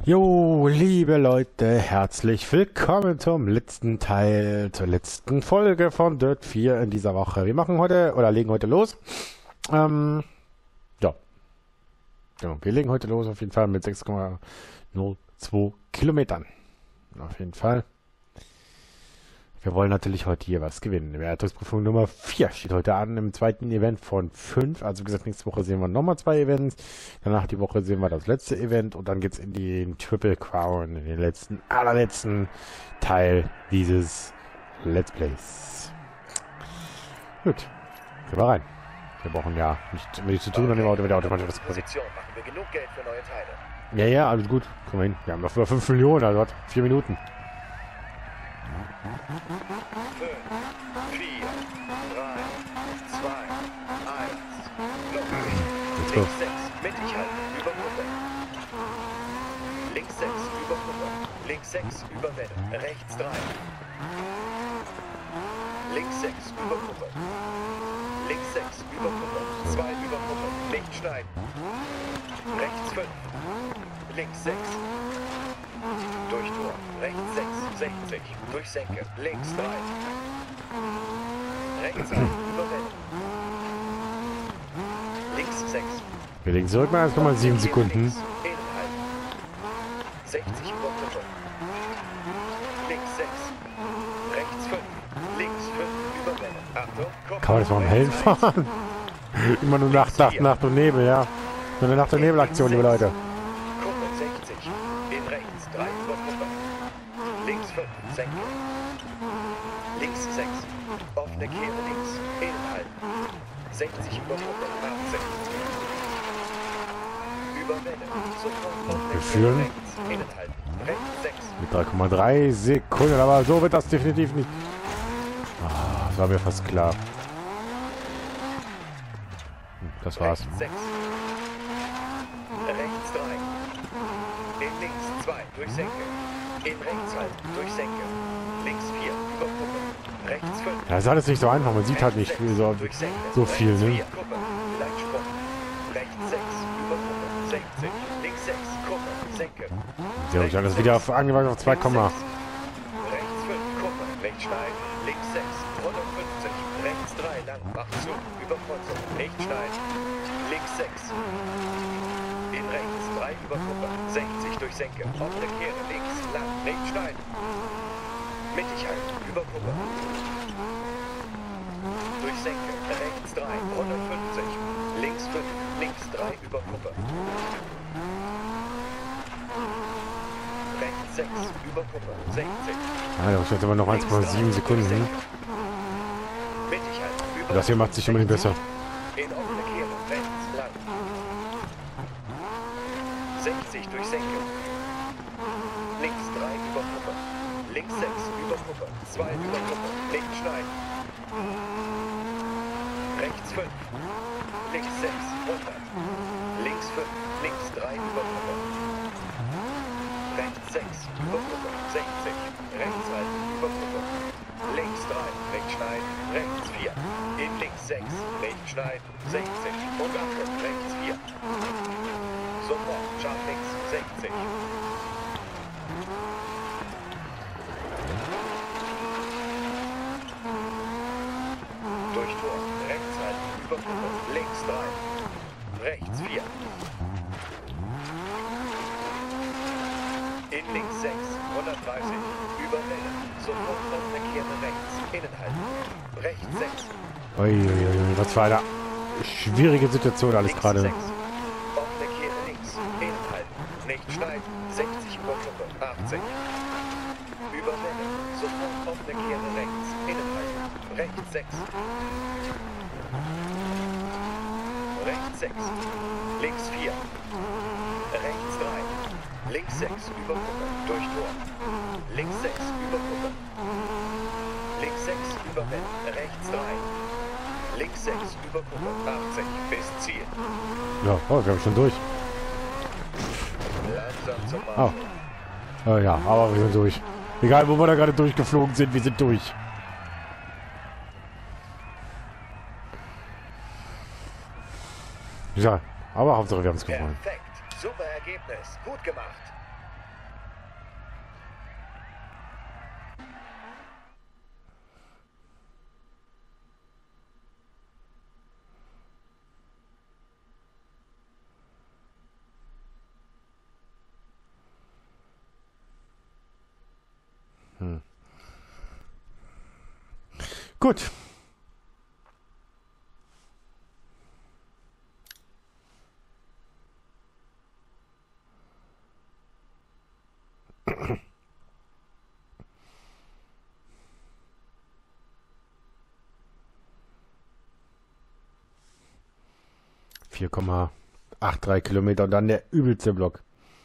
Jo, liebe Leute, herzlich willkommen zum letzten Teil, zur letzten Folge von Dirt 4 in dieser Woche. Wir machen heute, oder legen heute los. Ja. Genau, wir legen heute los auf jeden Fall mit 6,02 Kilometern. Auf jeden Fall. Wir wollen natürlich heute hier was gewinnen. Wertungsprüfung Nummer 4 steht heute an im zweiten Event von 5. Also wie gesagt, nächste Woche sehen wir nochmal 2 Events. Danach die Woche sehen wir das letzte Event und dann geht es in den Triple Crown, in den allerletzten Teil dieses Let's Plays. Gut, gehen wir rein. Wir brauchen ja nicht wenig zu tun, dann nehmen wir automatisch was Position. Machen wir genug Geld für neue Teile. Ja, alles gut. Komm mal hin. Wir haben noch über 5 Millionen, also 4 Minuten. 5, 4, 3, 2, 1, los. Go. Links 6, mittig halten, über Gruppe. Links 6, über Gruppe. Links 6, über Welle. Rechts 3. Links 6, über Gruppe. Links 6, über Gruppe. 2 über Gruppe. Nicht schneiden. Rechts 5. Links 6. Durch Tor. Rechts 6, 60. Durch Senke. Links 3. Rechts 1, über Welle. Links 6. Wir legen zurück mal 1,7 Sekunden. Links, innen halten. 60 über Gruppe. Links 6. Rechts 5. Links 5 über Welle. Achtung, Kopf. Kann man das mal am Hellen fahren? Immer nur Nacht und Nebel, ja. Nur eine Nacht- und Nebelaktion, liebe Leute. Gruppe 60. In rechts 3 über Gruppe. Links 5. Senke. Links 6. Offene Kehre links. Innen halten. 60 über Gruppe. 80. Über Welle. Sofort offene Wir Kehre führen. rechts. Innen halten. Rechts 6. Mit 3,3 Sekunden, aber so wird das definitiv nicht. Ah, das war mir fast klar. Das war's. Rechts 6. Rechts 3. In links 2. Durch Senke. In rechts halten. Durch Senke. Links 4. Über Gruppe. Rechts 5. Ja, ist alles nicht so einfach. Man sieht halt nicht viel, so viel, ne? Rechts 4. Gruppe. Leitsprung. Rechts 6. Über Gruppe. 60. Links 6. Gruppe. Senke. Ja, ich habe das wieder angewandt auf 2, Rechts 5. Gruppe. Rechts schneiden. Links 6. 150. Rechts 3. Lang. Mach zu. Überkreuzung. Nicht schneiden. Links 6. In rechts 3 über Gruppe. 60 durch Senke. Offene Kehre. Links. Lang. Nicht schneiden. Mittig halten. Über Gruppe. Durch Senke. Rechts 3. 150. Links 5. Links 3 über Gruppe. Rechts 6. Über Gruppe. 60. Ah, da steht aber noch 1,7 Sekunden. Mittig halten. Über Das hier macht sich unbedingt besser. In offene Kehre. Rechts lang. 60 durch Senke. Links 3 über Gruppe. Links 6 über Gruppe. 2 über Gruppe. Links schneiden. Rechts 5. Links 6. 100. Links 5. Links 3 über Gruppe. Rechts 6 über Gruppe. 60. Rechts halten über Gruppe. Links 3. Rechts schneiden. Rechts 4. In links 6. Rechts schneiden. 60. Und Achtung. Rechts 4. Sofort. Scharf links. 60. Durch Tor. Rechts halten. Über Gruppe. Links 3. Rechts 4. In links 6. 130. Über Welle. Sofort offene Kehre rechts. Innen halten. Rechts 6. Uiuiui, was war eine schwierige Situation alles Links gerade. 6. Offene Kehre links. Innen halten. Nicht schneiden. 60 über Gruppe. 80. Über Welle. Sofort offene Kehre rechts. Innen halten. Rechts 6. Rechts 6. Links 4. Rechts 3. Links 6 über Gruppe. Durch Tor. Links 6 über Gruppe. Links 6 über Welle. Rechts 3. Links 6 über Gruppe. 80 bis Ziel. Ja, oh, wir haben schon durch. Langsam zum Oh. Marsch. Ja, aber wir sind durch. Egal, wo wir da gerade durchgeflogen sind, wir sind durch. Ja, aber Hauptsache wir haben es gewonnen. Perfekt. Super Ergebnis. Gut gemacht. Gut. Vier Komma 8,3 Kilometer und dann der übelste Block.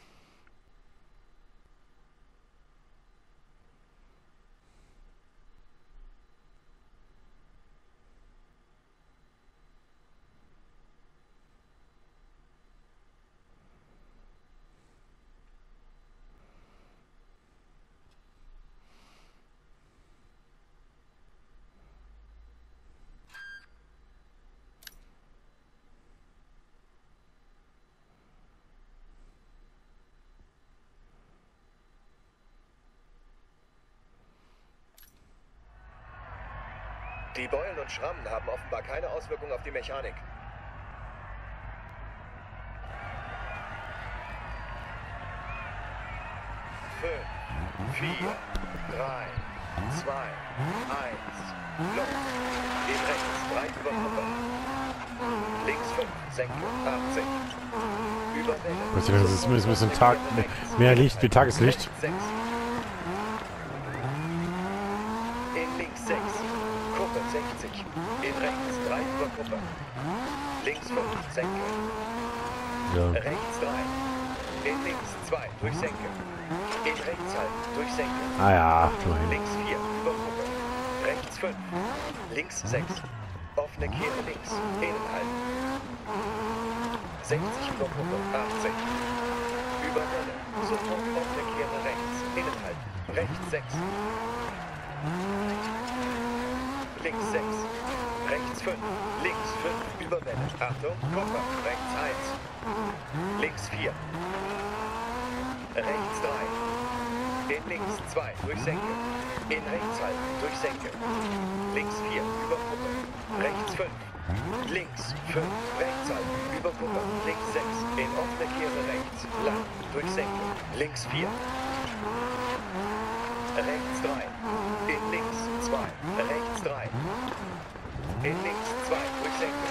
Die Beulen und Schrammen haben offenbar keine Auswirkung auf die Mechanik. 5, 4, 3, 2, 1, los. Geht rechts, 3 über Kuppe. Links 5, Senke, 80. Über Welle. Das ist ein bisschen Tag, mehr Licht wie Tageslicht. Rechts 6. In links 6. Kuppe 60. In rechts 3 über Kuppe. Links 5, Senke. Ja. Rechts 3. In links 2, durch Senke. In rechts halten, durch Senke. Ah ja, immerhin. Links 4, über Kuppe. Rechts 5. Links 6. Offene Kehre links. Innen halten. 60 über Kuppe. 80. Über Welle. Sofort offene Kehre rechts. Innen halten. Rechts 6. Links 6. Rechts 5. Links 5. Über Welle. Achtung, Kuppe. Rechts 1. Links 4. Rechts 3. In links 2. Durch Senke. In rechts halten. Durch Senke. Links 4. Über Kuppe. Rechts 5. Links 5. Rechts halten. Über Kuppe. Links 6. In offene Kehre rechts. Lang. Durch Senke. Links 4. Rechts 3. In links 2. Rechts 3. In links 2. Durch Senke.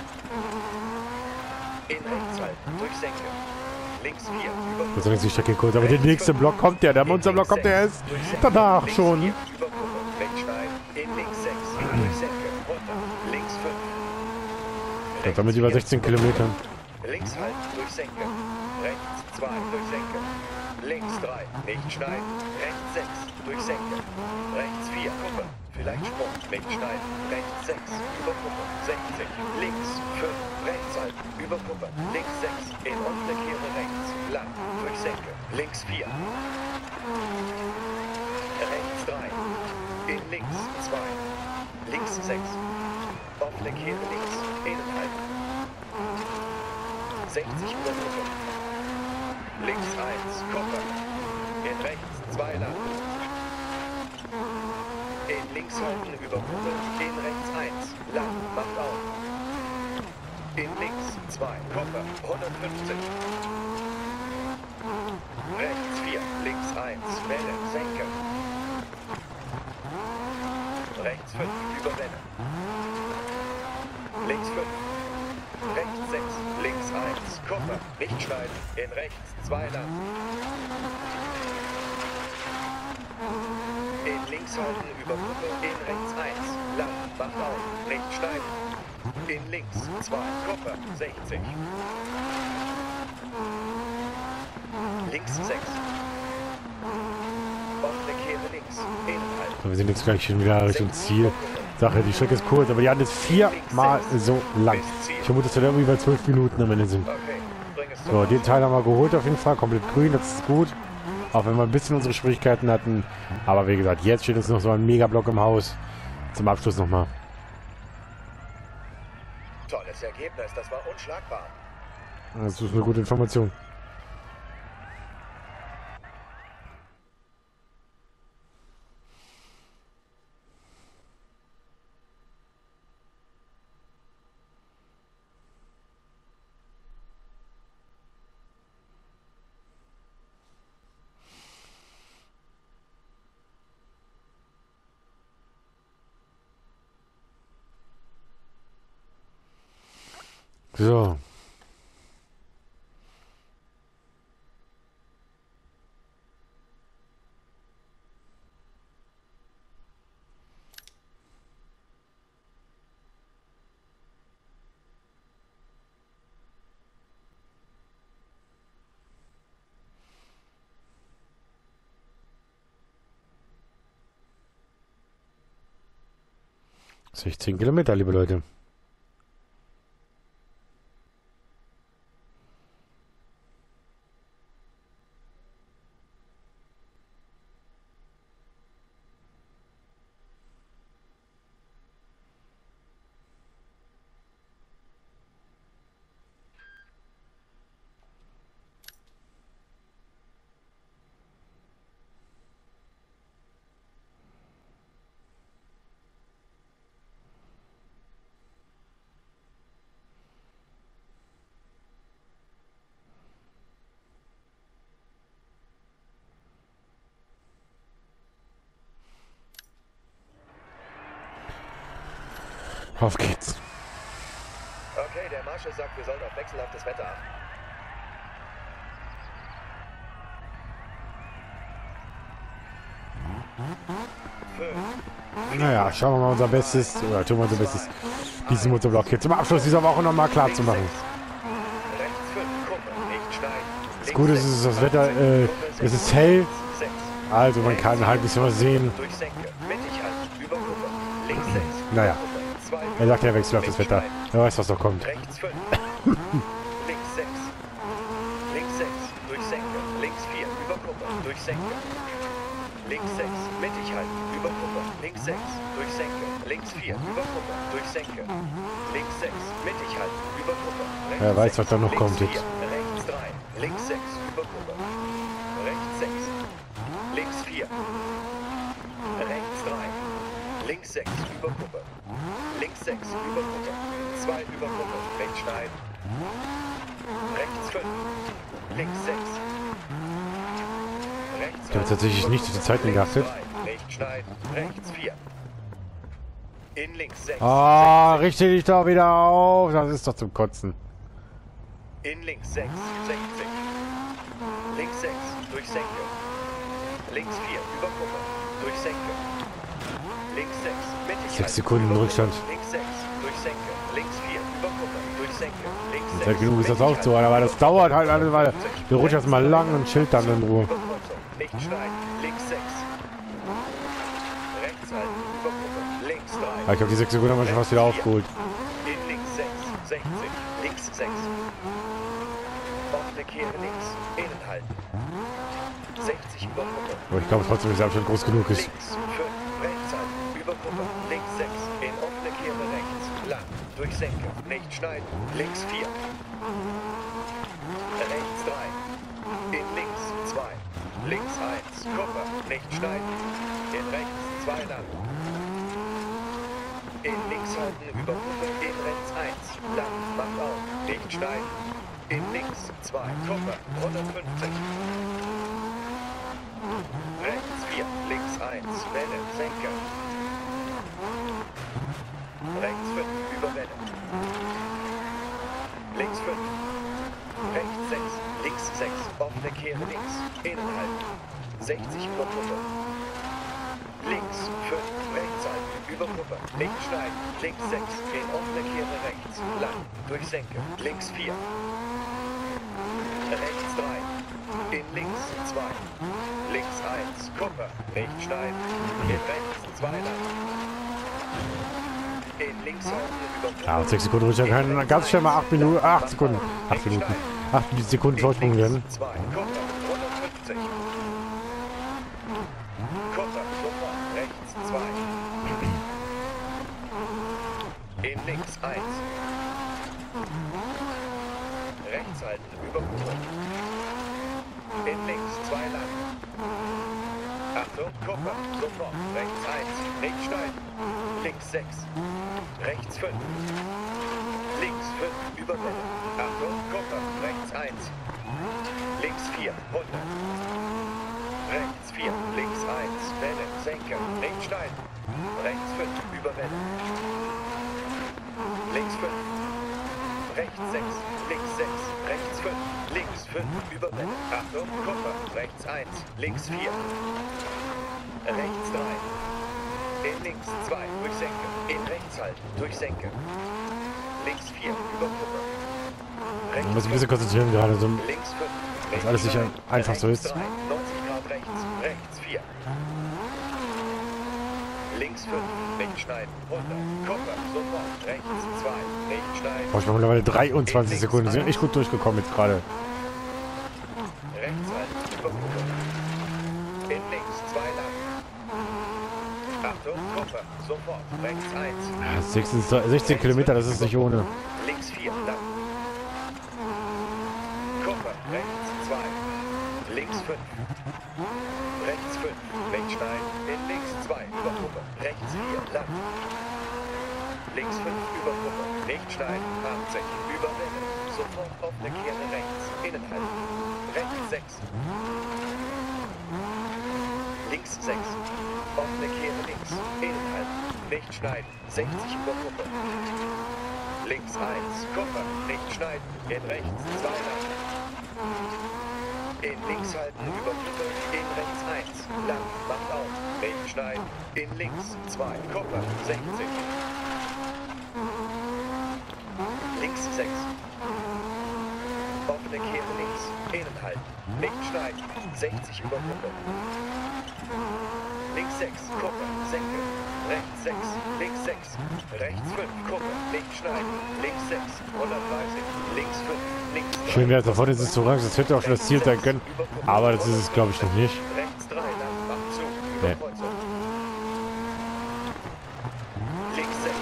In rechts halten. Durch Senke. Links 4. Über Das ist die Strecke kurz, aber der nächste Block kommt ja. Der Monsterblock kommt ja erst danach schon. Über Kuppe. Wegschneiden. In links 6. Durch Senke. Runter. Links 5. Und damit über 16 Kilometern. Links halten, durch Senke. Rechts 2, durch Senke. Links 3, nicht schneiden. Rechts 6, durch Senke. Rechts 4, Kuppe. Vielleicht Sprung, nicht schneiden. Rechts 6, über Kuppe. 60. Links 5, rechts halten, über Kuppe. Links 6, in offene Kehre rechts. Lang, durch Senke. Links 4. Rechts 3. In links 2. Links 6. Offene Kehre links. Innen halten. 60 über Kuppe. Links 1, Kuppe. In rechts 2 lang. In links halten über Kuppe. In rechts 1, lang. Macht auf. In links 2, Kuppe. 150. Rechts 4, links 1, Welle, Senke. Rechts 5, über Welle. Links 5. Rechts 6, links 1, Kuppe, nicht schneiden, in rechts 2 lang. In links halten, über Kuppe, in rechts 1, lang, macht auf, nicht schneiden. In links 2, Kuppe, 60. Links 6. Offene Kehre links, innen halten. So, wir sind jetzt gleich schon wieder Richtung Ziel. Sache, die Strecke ist kurz, aber die andere ist 4-mal so lang. Ich vermute, dass wir da irgendwie bei 12 Minuten am Ende sind. Okay, bring es So, den Teil haben wir geholt auf jeden Fall. Komplett grün, das ist gut. Auch wenn wir ein bisschen unsere Schwierigkeiten hatten. Aber wie gesagt, jetzt steht uns noch so ein Megablock im Haus. Zum Abschluss nochmal. Tolles Ergebnis, das war unschlagbar. Das ist eine gute Information. So. ...16 Kilometer, liebe Leute. Auf geht's. Okay, der Marshal sagt, wir sollen auf wechselhaftes Wetter achten. Naja, schauen wir mal unser Bestes, oder tun wir unser Bestes, diesen Motorblock hier zum Abschluss dieser Woche nochmal klar zu machen. Das Gute ist, das Wetter, es ist hell, also man kann halt ein bisschen was sehen. Naja, er sagt, er wechselt auf das Wetter. Wer weiß, was noch kommt. Rechts 5. Links 6. Links 6. Durch Senke. Links 4. Über Kuppe. Durch Senke. Links 6. Mittig halten. Über Kuppe. Links 6. Durch Senke. Links 4. Über Kuppe. Durch Senke. Links 6. Mittig halten. Über Kuppe. Wer weiß, was da noch kommt jetzt. Rechts 3. Links 6. Über Kuppe. Rechts 6. Links 4. Rechts 3. Links 6. Über Kuppe. Links 6. Über Kuppe. 2 über Kuppe. Rechts schneiden. Rechts 5. Links 6. Rechts Ich habe tatsächlich nicht auf die Zeiten geachtet. Rechts schneiden. Rechts 4. In links 6. Ah, richte dich doch wieder auf. Das ist doch zum Kotzen. In links 6. 60. Links 6. Durch Senke. Links 4. Über Kuppe. Durch Senke. Links 6. Mittig 6 Sekunden Rückstand. Links 6. Durch Senke. Links 4. Über Kuppe. Durch Senke. Links 6. Sehr genug ist das auch so, aber das dauert halt alles, weil wir rutschen erstmal lang und chillt dann in Ruhe. Nicht schneiden. Links 6. Rechts halten. Über Kuppe. Links 3. Aber ich glaube, die 6 Sekunden haben wir schon fast wieder aufgeholt. In links 6. 60. Links 6. Offene Kehre links. Innen halten. 60 über Kuppe. Aber ich glaube trotzdem, dass der Abstand groß genug ist. Links 5. Rechts halten. Über Kuppe. Links 6. In offene Kehre rechts. Lang. Durch Senke. Nicht schneiden. Links 4. Rechts 3. In links 2. Links 1. Kuppe. Nicht schneiden. In rechts 2 lang. In links halten. Über Kuppe. In rechts 1. Lang. Macht auf. Nicht schneiden. In links 2. Kuppe. 150. Rechts 4. Links 1. Welle. Senke. Rechts 5. Über Welle. Links 5. Rechts 6. Links 6. Offene Kehre links. Innen halten. 60 über Kuppe. Links 5. Rechts halten. Über Kuppe. Nicht schneiden. Links 6. In offene Kehre rechts. Lang. Durch Senke. Links 4. Rechts 3. In links 2. Links 1. Kuppe. Nicht schneiden. In rechts 2 lang. In links halten. Über Kuppe. Ja, 6 Sekunden Rückstand kann ganz schnell mal 8 Minuten, 8 Sekunden, 8 Minuten, 8 Sekunden Vorsprung werden. 2. Kuppe. 150. Kuppe. Sofort. Rechts 2. In links 1. Rechts halten. Über Kuppe. In links 2 lang. Achtung, Kuppe. Sofort. Rechts 1. Nicht schneiden. Links 6. Rechts 5. Links 5. Über Welle. Achtung, Kuppe. Rechts 1. Links 4. 100. Rechts 4. Links 1. Welle. Senke. Nicht schneiden. Rechts 5. Über Welle. Links 5. rechts 6, links 6, rechts 5, links 5, über Welle. Achtung, Kupfer, rechts 1, links 4, rechts 3, in links 2, durch Senke, in rechts halten, durch Senke, links 4, über Kupfer. Man muss ein bisschen konzentrieren gerade, so, Links 5, dass alles sicher einfach so ist. 3, 90 Grad rechts, rechts 4. Links 5, nicht schneiden, 100, Kupfer, sofort, rechts 2, nicht schneiden. Boah, ich mache mittlerweile 23 Sekunden. Die sind echt gut durchgekommen jetzt gerade. Rechts halten, über Kupfer. In links 2 lang. Achtung, Kupfer, sofort, rechts 1. 16 Kilometer, das ist nicht ohne. Links 4, lang. Kupfer, rechts 2. Links 5. Rechts 5, nicht schneiden, in links 2, über Kupfer. Rechts 4, lang. Links 5, über Kupfer. Nicht schneiden, 80, über Welle. Sofort offene Kehre rechts, innen halten. Rechts 6. Links 6. Offene Kehre links, innen halten. Nicht schneiden, 60 über Kupfer. Links 1, Kupfer, nicht schneiden, in rechts 2 lang. In links halten, über Kupfer, in rechts 1, lang, macht auf, nicht schneiden, in links 2, Kupfer, 60. Links 6. Offene Kehre links, innen halten, nicht schneiden, 60 über Kupfer. Links 6, Kupfer, Senke, rechts 6, links 6, rechts 5, Kupfer, nicht schneiden, links 6, 130, links 5, links 3. Schön wäre es, da vorne ist es zu orange, das hätte auch schon das Ziel sein können. Aber das ist es, glaube ich, noch nicht. Rechts 3, lang, macht zu, Nee. Überkreuzung. Links 6.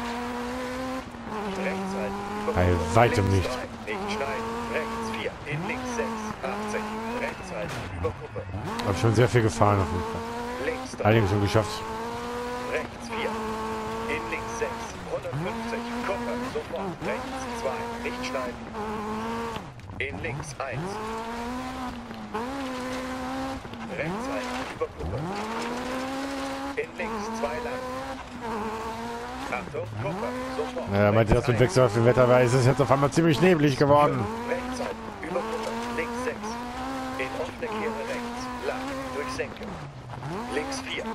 Rechts halten, Bei weitem nicht. 3, nicht schneiden, rechts 4, in links 6, 80, rechts halten, über Kupfer. Hab schon sehr viel gefahren auf jeden Fall. Links 3, Einige schon geschafft. rechts 4, in links 6, 150, Kupfer, sofort, rechts 2, nicht schneiden. In links 1. Rechts halten, über Kupfer. In links 2 lang. Achtung, Kupfer, sofort. Ja, er meinte, das mit Wechsel auf dem Wetter, weil es ist jetzt auf einmal ziemlich neblig geworden. Rechts halten, über Kupfer, links 6. In offene Kehre rechts, lang, durch Senke. Links 4.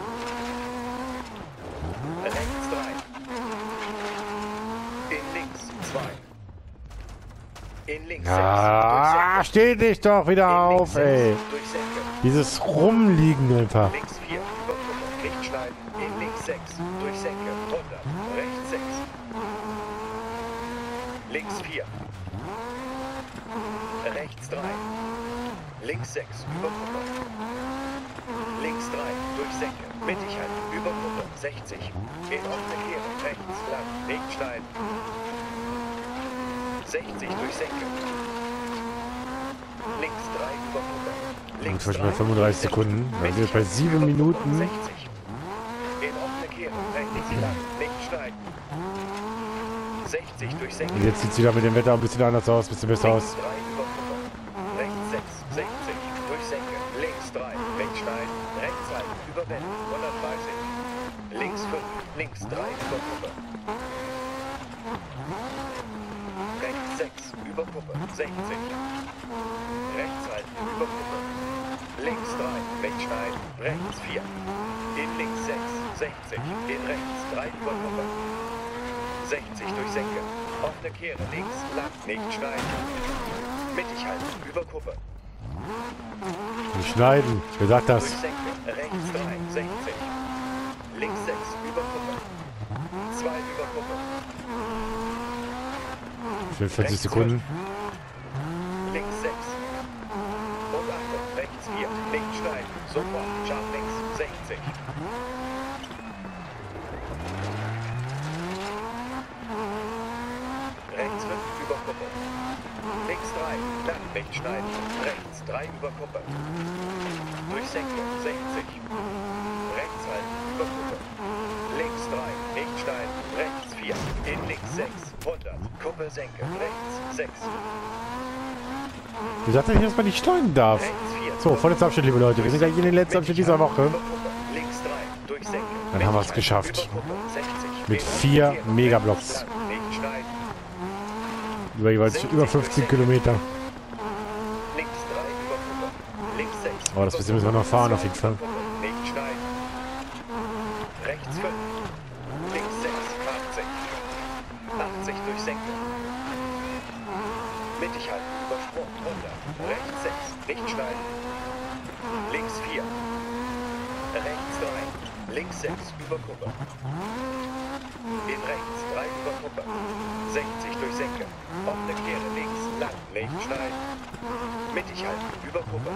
Rechts 3. In links 2. In links 6. Ah, steh dich doch wieder auf, ey. Durch Senke. Dieses Rumliegen einfach. Links 4, über Kupfer, nicht schneiden. In links 6, durch Senke, 100. Rechts 6. Links 4. Rechts 3. Links 6, über Kupfer. Links 3, durch Senke, mittig halten, über Kupfer, 60. In offene Kehre, rechts, lang, nicht schneiden. 60 durch Senke. Links 3, über Kupfer. Links Jetzt bei 35 Sekunden. Wir sind jetzt bei 7 Minuten. 60. In offene Kehre, rechts, lang, nicht schneiden. 60 durch Senke. Und jetzt sieht es wieder mit dem Wetter ein bisschen anders aus, ein bisschen besser aus. Links 3 über Kupfer. Rechts 6, 60. Durch Senke. Links 3, rechts schneiden. Rechts halten, über Welle. 130. Links 5, links 3 über Kupfer. Rechts 6, über Kupfer. 60. Rechts halten, über Kupfer. Links 3, rechts schneiden. Rechts 4. In links 6, 60. In rechts 3 über Kupfer. 60 durch Senke. Offene Kehre links, lang, nicht schneiden. Mittig halten, über Kupfer. Nicht schneiden. Wer sagt das? Durch Senke, rechts 3, 60. Links 6, über Kupfer. 2 über Kupfer. 44 Sekunden. Links 6. Und Achtung, rechts 4, nicht schneiden. Sofort, scharf links, 60. Rechts 5 über Kupfer. Links 3, lang, nicht schneiden. Rechts 3 über Kupfer. Durch Senke, 60. Rechts halten, über Kupfer. Links 3, nicht schneiden. Rechts 4, in links 6, 100. Kuppe, Senke, rechts 6. Wie sagt er hier, dass man nicht steuern darf? Rechts 4. So, vorletzter Abschnitt, liebe Leute. Wir sind ja hier in den letzten Abschnitt dieser Woche. Über Kupfer. Links 3, durch Senke. Dann haben wir es Mittig geschafft. halten, über Kupfer, 60. Mit In 4 offene Kehre, Megablocks. rechts, lang, nicht schneiden. über 15 Kilometer. Links 3 über Kuppe. Links 6. Oh, das müssen wir noch fahren auf jeden Fall. Nicht schneiden. Rechts 5. Links 6. 80. 80 durch Senke. Mittig halten. Übersprung. Runter. Rechts 6. Nicht schneiden. Links 4. Rechts 3. Links 6 über Kuppe. In rechts 3 über Kuppe. 60 durch Senke. Offene Kehre links. Lang. Nicht schneiden. Mittig halten. Über Kuppe.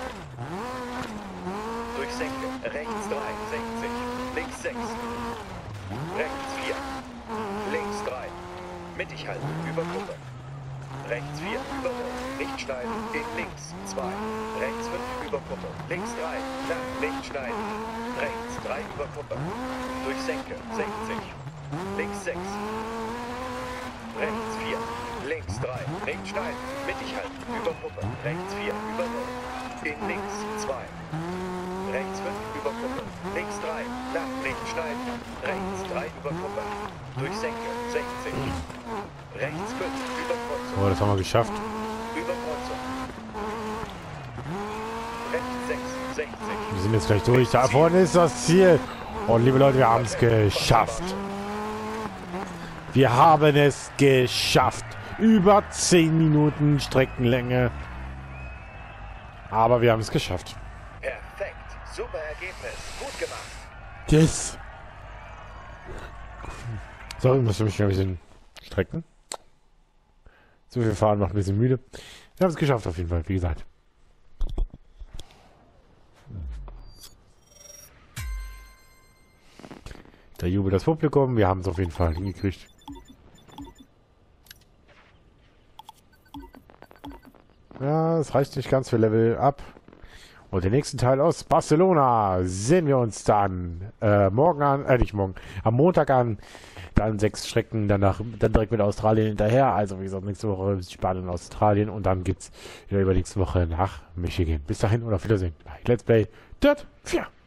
Durch Senke. Rechts 3. 60. Links 6. Rechts 4. Links 3. Mittig halten. Über Kuppe. Rechts 4. Über Rot. Nicht schneiden. In links 2. Rechts 5 über Kuppe. Links 3. Lang. Nicht schneiden. Rechts 3 über Kuppe. Durch Senke. 60. Links 6. Rechts 4. Links 3. Nicht schneiden. Mittig halten. Über Kuppe. Rechts 4. Über Rot. In links 2. Rechts 5 über Kuppe. Links 3. Lang. Nicht schneiden. Rechts 3 über Kuppe. Durch Senke. 60. Rechts 5 über Kreuzung. Oh, das haben wir geschafft. Über Kreuzung. Rechts 6. 60. Wir sind jetzt gleich durch. Da vorne ist das Ziel. Und liebe Leute, wir haben es geschafft. Wir haben es geschafft. Über 10 Minuten Streckenlänge. Aber wir haben es geschafft. Perfekt. Super Ergebnis. Gut gemacht. Yes. So, ich muss mich ein bisschen strecken. Zu viel fahren macht ein bisschen müde. Wir haben es geschafft auf jeden Fall, wie gesagt. Da jubelt das Publikum. Wir haben es auf jeden Fall hingekriegt. Ja, es reicht nicht ganz für Level Up. Und den nächsten Teil aus Barcelona sehen wir uns dann morgen an, nicht morgen, am Montag an. Dann 6 Strecken, dann direkt mit Australien hinterher. Also wie gesagt, nächste Woche Spanien, Australien und dann geht's wieder übernächste Woche nach Michigan. Bis dahin und auf Wiedersehen bei Let's Play Dirt 4.